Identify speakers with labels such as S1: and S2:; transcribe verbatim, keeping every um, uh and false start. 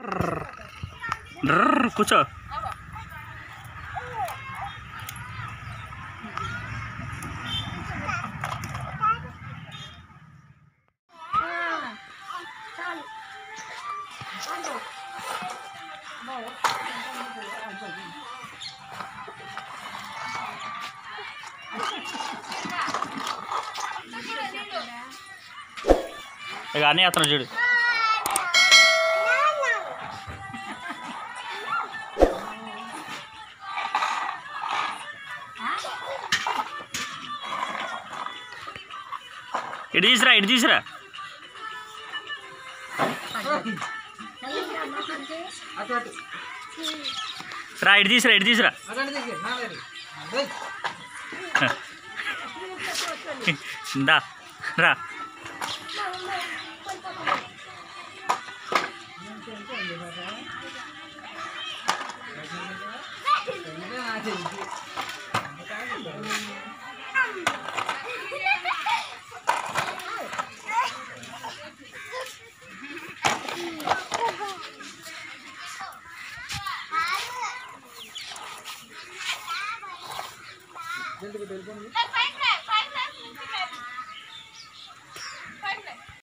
S1: కూర్చో. ఇక అన్నీ అతను చూడు. ఇటు తీసురా ఇటు తీసురా రా ఇటు తీసురా ఇటు తీసురా దా రా.
S2: जल्दी